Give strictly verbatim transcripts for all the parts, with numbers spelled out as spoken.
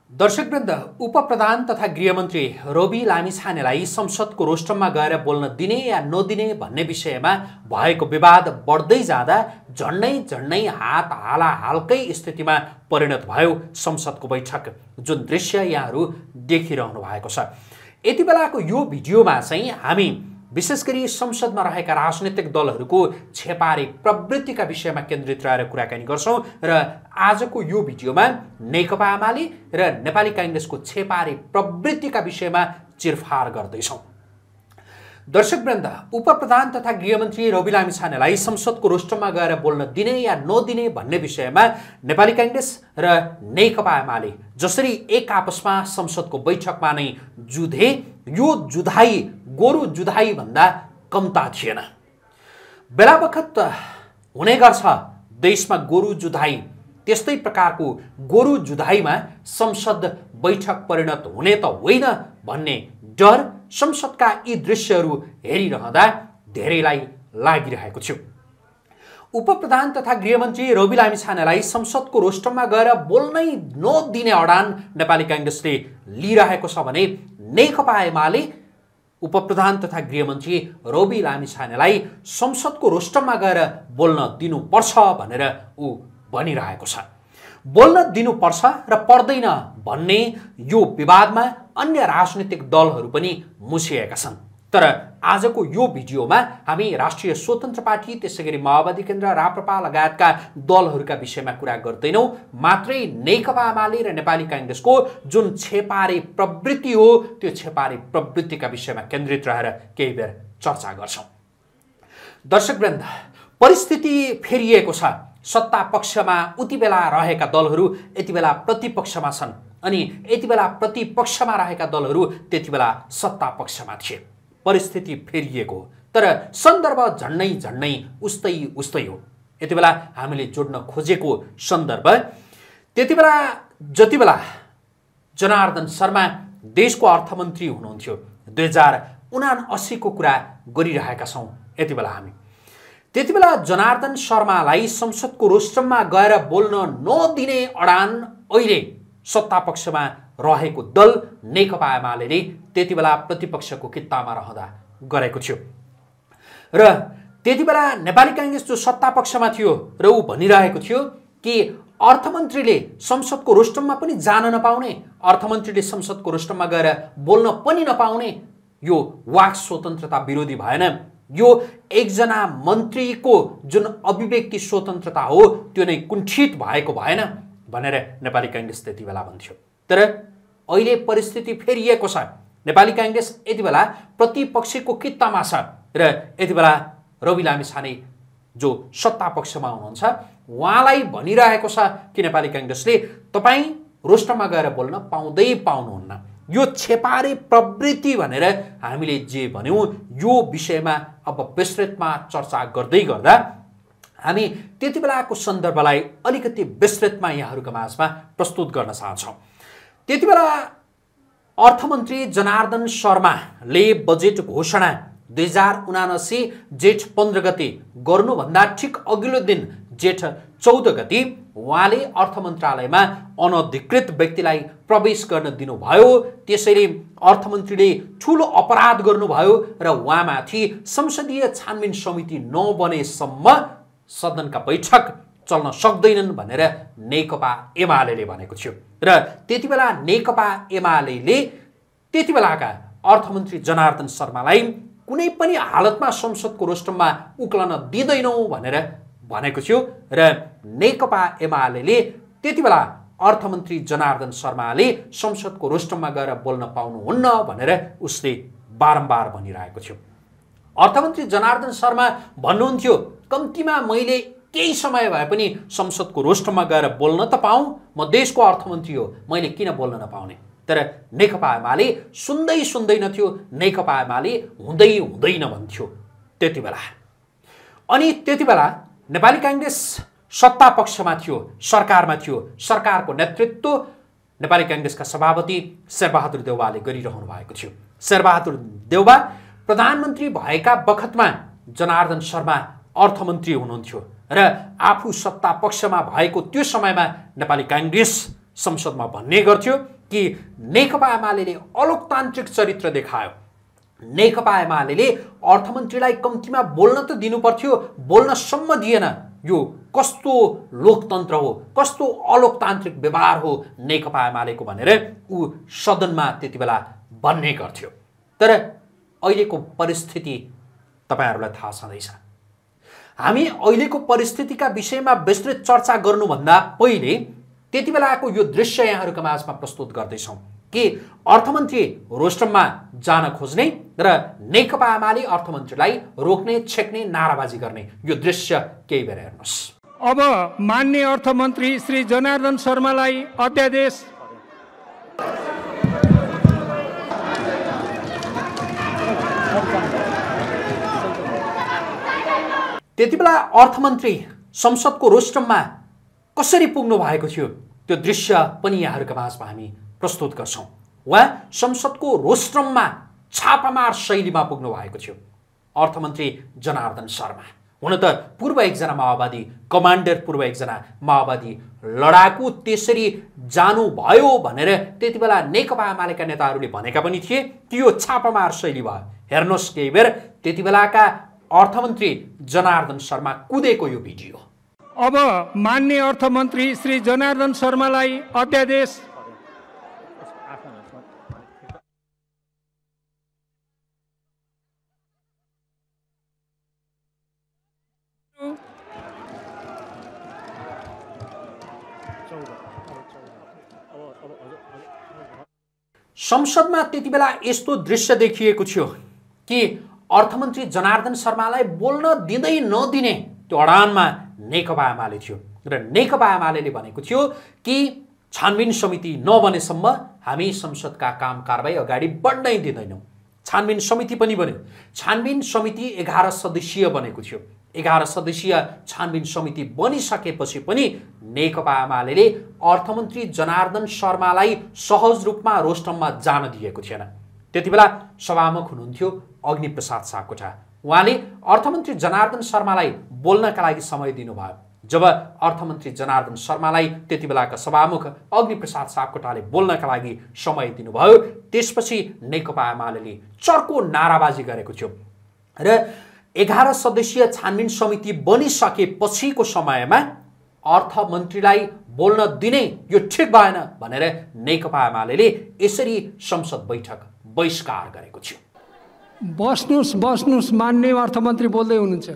दर्शकवृन्द, उपप्रधान तथा गृहमन्त्री रोबी लामिछानेलाई संसदको रोस्टममा गएर बोल्न दिने या नदिने भन्ने विषयमा भएको विवाद बढ्दै जाँदा झन्डै झन्डै हात हालाहालकै स्थितिमा परिणत भयो संसदको बैठक, जुन दृश्य यहाँहरू देखिरहनु भएको छ। यति बेलाको यो भिडियोमा चाहिँ हामी विशेष गरी संसदमा रहेका राजनीतिक दलहरूको छेपारे प्रवृत्तिका विषयमा केन्द्रित रहेर कुराकानी गर्छौं र आजको यो भिडियोमा नेकपा एमाले र नेपाली कांग्रेसको छेपारे प्रवृत्तिका विषयमा चिरफार गर्दैछौं। दर्शकवृन्द, उपप्रधान तथा गृहमन्त्री रोबी लामिछानेलाई संसदको रोस्टममा गएर बोल्न दिने या नदिने भन्ने विषयमा नेपाली कांग्रेस र नेकपा एमाले जसरी एक आपसमा संसदको बैठकमा नै जुधे, यो जुधाई गोरु जुधाई भन्दा कम्ता थिएन। बेलाबखत हुने गर्छ देशमा गोरु जुधाई, त्यस्तै प्रकारको गोरु जुधाईमा संसद बैठक परिणत हुने त होइन भन्ने डर संसदका यी दृश्यहरू हेरिरहँदा धेरैलाई लागिरहेको थियो। उपप्रधान तथा गृहमन्त्री रोबी लामिछानेलाई संसदको रोस्टममा गएर बोल्नै नदिने अडान नेपाली कांग्रेसले लिइरहेको छ भने नेकपा एमाले उपप्रधान तथा गृहमन्त्री रोबी लामिछानेलाई संसदको रोस्टममा गएर बोल्न दिनुपर्छ भनेर ऊ भनिरहेको छ। बोल्न दिनुपर्छ र पर्दैन भन्ने यो विवादमा अन्य राजनीतिक दलहरू पनि मुछिएका छन्। तर आजको यो भिडियोमा हामी राष्ट्रिय स्वतन्त्र पार्टी, त्यसैगरी माओवादी केन्द्र, राप्रपा लगायतका दलहरूका विषयमा कुरा गर्दैनौं, मात्रै नेकपा एमाले र नेपाली कांग्रेसको जुन छेपारे प्रवृत्ति हो त्यो छेपारे प्रवृत्तिका विषयमा केन्द्रित रहेर केही बेर चर्चा गर्छौं। दर्शकवृन्द, परिस्थिति फेरिएको छ। सत्ता पक्षमा उति बेला रहेका दलहरू यति बेला प्रतिपक्षमा छन् अनि यति बेला प्रतिपक्षमा रहेका दलहरू त्यति बेला सत्ता पक्षमा थिए। परिस्थिति फेरिएको हो, तर सन्दर्भ झन्डै झन्डै उस्तै उस्तै हो। यति बेला हामीले जोड्न खोजेको सन्दर्भ त्यति बेला जति बेला जनार्दन शर्मा देशको अर्थमन्त्री हुनुहुन्थ्यो, दुई हजार उनासी को कुरा गरिरहेका छौं। यति बेला हामी त्यति बेला जनार्दन शर्मालाई संसदको रोस्टममा गएर बोल्न नदिने अडान अहिले सत्तापक्षमा रहेको दल नेकपा एमाले त्यति बेला प्रतिपक्षको कित्तामा रहँदा गरेको थियो। र त्यति बेला नेपाली कांग्रेस जो सत्तापक्षमा थियो र ऊ भनिरहेको थियो कि अर्थमन्त्रीले संसदको रोस्टममा पनि जान नपाउने, अर्थमन्त्रीले संसदको रोस्टममा गएर बोल्न पनि नपाउने, यो वाक स्वतन्त्रता विरोधी भएन, यो एकजना मन्त्रीको जुन अभिव्यक्ति स्वतन्त्रता हो त्यो नै कुण्ठित भएको भएन भनेर नेपाली कांग्रेस त्यति बेला भन्थ्यो। तर अहिले परिस्थिति फेरिएको छ। नेपाली कांग्रेस यति बेला प्रतिपक्षको कित्तामा छ र यति बेला रोबी लामिछाने जो सत्ता पक्षमा हुनुहुन्छ उहाँलाई भनिरहेको छ कि नेपाली कांग्रेसले तपाई रोस्टममा गएर बोल्न पाउँदै पाउनुहुन्न। यो छेपारे प्रवृत्ति भनेर हामीले जे भन्यौं यो विषयमा अब विस्तृतमा चर्चा गर्दै गर्दा हामी त्यति बेलाको सन्दर्भलाई अलिकति विस्तृतमा यहाँहरुको माझमा प्रस्तुत गर्न चाहन्छौं। त्यति बेला अर्थमन्त्री जनार्दन शर्माले बजेट घोषणा दुई हजार उनासी जेठ पन्ध्र गते गर्नुभन्दा ठिक अघिल्लो दिन जेठ चौध गते उहाँले अर्थ मन्त्रालयमा अनधिकृत व्यक्तिलाई प्रवेश गर्न दिनुभयो। त्यसैले अर्थमन्त्रीले ठूलो अपराध गर्नुभयो र उहाँमाथि संसदीय छानबिन समिति नबनेसम्म सदनका बैठक चल्न सक्दैनन् भनेर नेकपा एमालेले भनेको थियो। र त्यतिबेला नेकपा एमालेले त्यतिबेलाका अर्थमन्त्री जनार्दन शर्मालाई कुनै पनि हालतमा संसदको रोस्टममा उक्लन दिँदैनौ भनेर भनेको थियो र नेकपा एमालेले त्यतिबेला अर्थमन्त्री जनार्दन शर्माले संसदको रोस्टममा गएर बोल्न पाउनुहुन्न भनेर उसले बारम्बार भनिरहेको थियो। अर्थमन्त्री जनार्दन शर्मा भन्नुहुन्थ्यो कम्तीमा मैले केही समय भए पनि संसदको रोस्टममा गएर बोल्न त पाऊँ, म देशको अर्थमन्त्री हो, मैले किन बोल्न नपाउने। तर नेकपा एमाले सुन्दै सुन्दैन थियो, नेकपा एमाले हुँदै हुँदैन भन्थ्यो त्यतिबेला। अनि त्यतिबेला नेपाली कांग्रेस सत्ता पक्षमा थियो, सरकारमा थियो। सरकारको नेतृत्व नेपाली कांग्रेसका सभापति शेरबहादुर देउवाले गरिरहनु भएको थियो। शेरबहादुर देउवा प्रधानमन्त्री भएका बखतमा जनार्दन शर्मा अर्थमन्त्री हुनुहुन्थ्यो र आफू सत्ता पक्षमा भएको त्यो समयमा नेपाली कांग्रेस संसदमा भन्ने गर्थ्यो कि नेकपा एमाले अलोकतान्त्रिक चरित्र देखायो। नेकपा एमाले अर्थमन्त्रीलाई कम्तीमा बोल्न त दिनुपर्थ्यो, बोल्नसम्म दिएन। यो कस्तो लोकतन्त्र हो, कस्तो अलोकतान्त्रिक व्यवहार हो नेकपा एमालेको भनेर ऊ सदनमा त्यति बेला भन्ने गर्थ्यो। तर अहिलेको परिस्थिति तपाईहरुलाई थाहा छँदैछ। हामी अहिलेको परिस्थितिका विषयमा विस्तृत चर्चा गर्नुभन्दा पहिले त्यति बेलाको यो दृश्य यहाँहरुका माझमा प्रस्तुत गर्दैछौं कि अर्थमन्त्री रोस्टममा जान खोज्ने र नेकपा एमाले अर्थमन्त्रीलाई रोक्ने, छेक्ने, नाराबाजी गर्ने यो दृश्य केही बेर हेर्नुस्। अब माननीय अर्थमन्त्री श्री जनार्दन शर्मालाई अध्यादेश त्यतिबेला अर्थमन्त्री संसदको रोस्टममा कसरी पुग्नु भएको थियो त्यो दृश्य पनि यहाँहरुका माझमा हामी प्रस्तुत गर्छौं। उहाँ संसदको रोस्टममा छापामार शैलीमा पुग्नु भएको थियो। अर्थमन्त्री जनार्दन शर्मा हुन त पूर्व एकजना माओवादी कमान्डर, पूर्व एकजना माओवादी लडाकु त्यसरी जानु भयो भनेर त्यतिबेला नेकपा एमालेका नेताहरूले भनेका पनि थिए कि यो छापामार शैली भयो। हेर्नुस् केही बेर त्यतिबेलाका अर्थमन्त्री जनार्दन शर्मा कुदेको यो भिडियो। अब माननीय अर्थमन्त्री श्री जनार्दन शर्मालाई अध्यादेश संसदमा त्यतिबेला यस्तो दृश्य देखिएको थियो कि अर्थमन्त्री जनार्दन शर्मालाई बोल्न दिँदै नदिने त्यो अडानमा नेकपा एमाले थियो र नेकपा एमालेले भनेको थियो कि छानबिन समिति नबनेसम्म हामी संसदका काम कारबाही अगाडि बढ्नै दिँदैनौं। छानबिन समिति पनि बन्यो। छानबिन समिति एघार सदस्यीय बनेको थियो। एघार सदस्यीय छानबिन समिति बनिसकेपछि पनि नेकपा एमालेले अर्थमन्त्री जनार्दन शर्मालाई सहज रूपमा रोस्टममा जान दिएको थिएन। त्यतिबेला सभामुख हुनुहुन्थ्यो अग्निप्रसाद सापकोटा। उहाँले अर्थमन्त्री जनार्दन शर्मालाई बोल्नका लागि समय दिनुभयो। जब अर्थमन्त्री जनार्दन शर्मालाई त्यतिबेलाका सभामुख अग्निप्रसाद सापकोटाले बोल्नका लागि समय दिनुभयो, त्यसपछि नेकपा एमालेले चर्को नाराबाजी गरेको थियो र एघार सदस्यीय छानबिन समिति बनिसकेपछिको समयमा अर्थमन्त्रीलाई बोल्न दिने यो ठिक भएन भनेर नेकपा एमालेले यसरी संसद बैठक बहिष्कार गरेको थियो। बस्नुस् बस्नुस् माननीय अर्थमन्त्री बोल्दै हुनुहुन्छ।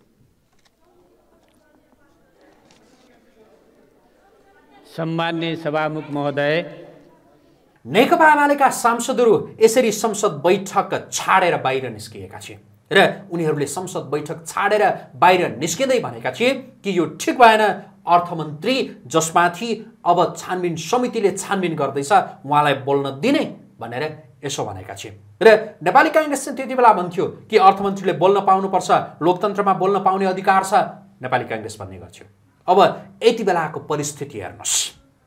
सम्माननीय सभामुख महोदय, नेकपा एमालेका सांसदहरू यसरी संसद बैठक छाडेर बाहिर निस्किएका थिए र उनीहरूले संसद बैठक छाडेर बाहिर निस्किँदै भनेका थिए कि यो ठिक भएन, अर्थमन्त्री जसमाथि अब छानबिन समितिले छानबिन गर्दैछ उहाँलाई बोल्न दिने भनेर यसो भनेका थिए। र नेपाली कांग्रेसले त्यतिबेला भन्थ्यो कि अर्थमन्त्रीले बोल्न पाउनुपर्छ, लोकतन्त्रमा बोल्न पाउने अधिकार छ, नेपाली कांग्रेस भन्ने गर्थ्यो। अब यति बेलाको परिस्थिति हेर्नुस्।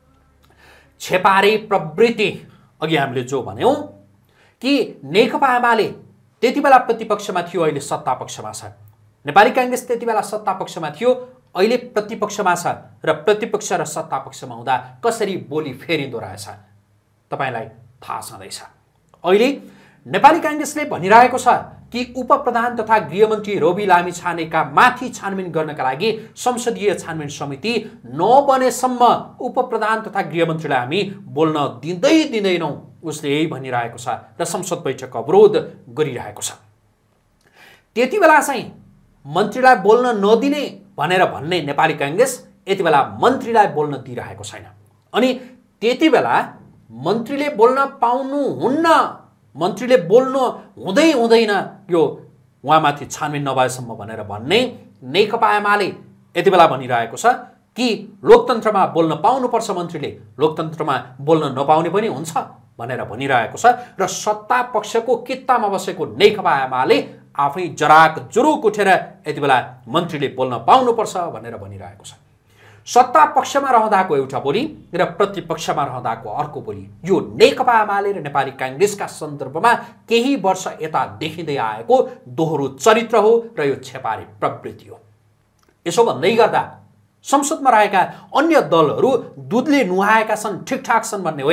छेपारे प्रवृत्ति, अघि हामीले जो भन्यौं कि नेकपा एमाले त्यतिबेला प्रतिपक्षमा थियो, अहिले सत्ता पक्षमा छ। नेपाली कांग्रेस त्यतिबेला सत्ता पक्षमा थियो, अहिले प्रतिपक्षमा छ र प्रतिपक्ष र सत्ता पक्षमा हुँदा कसरी बोली फेरिँदो रहेछ तपाईलाई थाहा छँदैछ। अहिले नेपाली कांग्रेसले भनिरहेको छ कि उपप्रधान तथा गृहमन्त्री रोबी लामिछानेका माथि छानबिन गर्नका लागि संसदीय छानबिन समिति नबनेसम्म उपप्रधान तथा गृहमन्त्रीलाई हामी बोल्न दिँदै दिँदैनौं, उसले यही भनिरहेको छ र संसद बैठक अवरोध गरिरहेको छ। त्यतिबेला चाहिँ मन्त्रीलाई बोल्न नदिने भनेर भन्ने नेपाली कांग्रेस यति बेला मन्त्रीलाई बोल्न दिइरहेको छैन। अनि त्यतिबेला मन्त्रीले बोल्न पाउनु हुन्न, मन्त्रीले बोल्नु हुँदै हुँदैन यो उहाँमाथि छानबिन नभएसम्म भनेर भन्ने नेकपा एमाले यति बेला भनिरहेको छ कि लोकतन्त्रमा बोल्न पाउनुपर्छ, मन्त्रीले लोकतन्त्रमा बोल्न नपाउने पनि हुन्छ भनेर भनिरहेको छ र सत्ता पक्षको कित्तामा बसेको नेकपा एमाले आफै जराक जुरुक उठेर यति बेला मन्त्रीले बोल्न पाउनुपर्छ भनेर भनिरहेको छ। सत्ता पक्षमा रहँदाको एउटा बोली र प्रतिपक्षमा रहँदाको अर्को बोली, यो नेकपा एमाले र नेपाली कांग्रेसका सन्दर्भमा केही वर्ष यता देखिँदै आएको दोहोरो चरित्र हो र यो छेपारे प्रवृत्ति हो। यसो भन्दै गर्दा संसदमा रहेका अन्य दलहरू दुधले नुहाएका छन्, ठिकठाक छन् भन्ने होइन।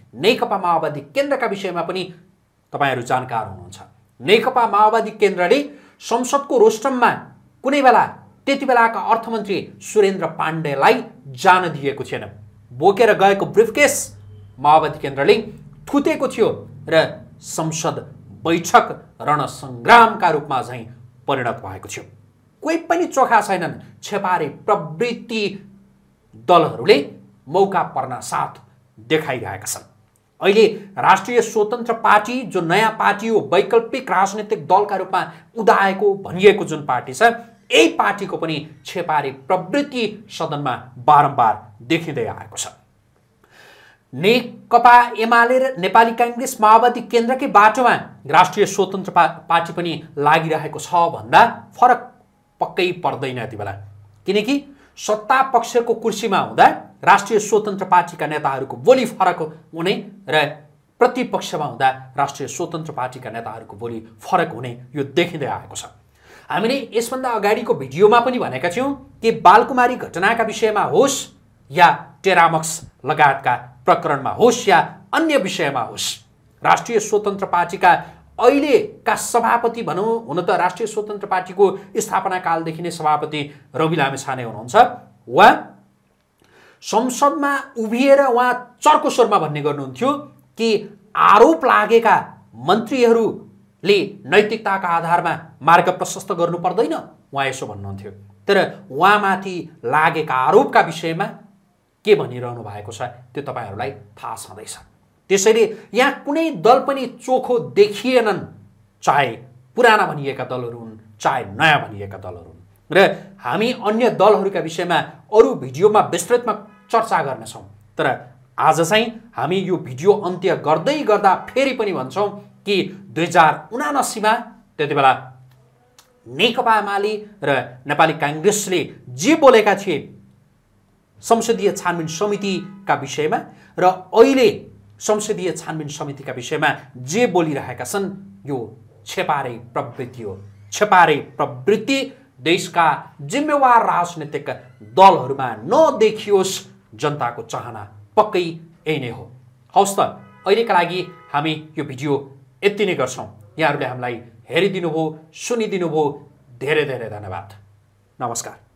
नेकपा माओवादी केन्द्रका विषयमा पनि तपाईहरू जानकार हुनुहुन्छ। नेकपा माओवादी केन्द्रले संसदको रोस्टममा कुनै बेला त्यति बेलाका अर्थमन्त्री सुरेन्द्र पाण्डेलाई जान दिएको थिएन। बोकेर गएको ब्रिफकेस माओवादी केन्द्रले थुतेको थियो र संसद बैठक रणसङ्ग्रामका रूपमा झैँ परिणत भएको थियो। कोही पनि चोखा छैनन्। छेपारे प्रवृत्ति दलहरूले मौका पर्न साथ देखाइरहेका छन्। अहिले राष्ट्रिय स्वतन्त्र पार्टी जो नयाँ पार्टी हो, वैकल्पिक राजनीतिक दलका रूपमा उदाएको भनिएको जुन पार्टी छ, यही पार्टीको पनि छेपारे प्रवृत्ति सदनमा बारम्बार देखिँदै आएको छ। नेकपा एमाले र नेपाली कांग्रेस माओवादी केन्द्रकै बाटोमा राष्ट्रिय स्वतन्त्र पार्टी पनि लागिरहेको छ भन्दा फरक पक्कै पर्दैन यति बेला। किनकि सत्ता पक्षको कुर्सीमा हुँदा राष्ट्रिय स्वतन्त्र पार्टीका नेताहरूको बोली फरक हुने र प्रतिपक्षमा हुँदा राष्ट्रिय स्वतन्त्र पार्टीका नेताहरूको बोली फरक हुने यो देखिँदै आएको छ। हामीले यसभन्दा अगाडिको भिडियोमा पनि भनेका थियौँ कि बालकुमारी घटनाका विषयमा होस् या टेरामक्स लगायतका प्रकरणमा होस् या अन्य विषयमा होस्, राष्ट्रिय स्वतन्त्र पार्टीका अहिलेका सभापति भनौँ, हुन त राष्ट्रिय स्वतन्त्र पार्टीको स्थापना कालदेखि नै सभापति रवि लामिछाने हुनुहुन्छ। उहाँ संसदमा उभिएर उहाँ चर्को स्वरमा भन्ने गर्नुहुन्थ्यो कि आरोप लागेका मन्त्रीहरूले नैतिकताका आधारमा मार्ग प्रशस्त गर्नु पर्दैन। उहाँ यसो भन्नुहुन्थ्यो। तर उहाँमाथि लागेका आरोपका विषयमा के भनिरहनु भएको छ त्यो तपाईहरूलाई थाहा छँदैछ। त्यसैले यहाँ कुनै दल पनि चोखो देखिएनन्, चाहे पुराना भनिएका दलहरू हुन् चाहे नयाँ भनिएका दलहरू हुन्। र हामी अन्य दलहरूका विषयमा अरू भिडियोमा विस्तृतमा चर्चा गर्नेछौँ। तर आज चाहिँ हामी यो भिडियो अन्त्य गर्दै गर्दा फेरि पनि भन्छौँ कि दुई हजार उनासीमा त्यति बेला नेकपा एमाले र नेपाली कांग्रेसले जे बोलेका थिए संसदीय छानबिन समितिका विषयमा र अहिले संसदीय छानबिन समितिका विषयमा जे बोलिरहेका छन् यो छेपारे प्रवृत्ति हो। छेपारे प्रवृत्ति देशका जिम्मेवार राजनीतिक दलहरूमा नदेखियोस्, जनताको चाहना पक्कै यही नै हो। हवस् त, अहिलेका लागि हामी यो भिडियो यति नै गर्छौँ। यहाँहरूले हामीलाई हेरिदिनुभयो, सुनिदिनुभयो, धेरै धेरै धन्यवाद। नमस्कार।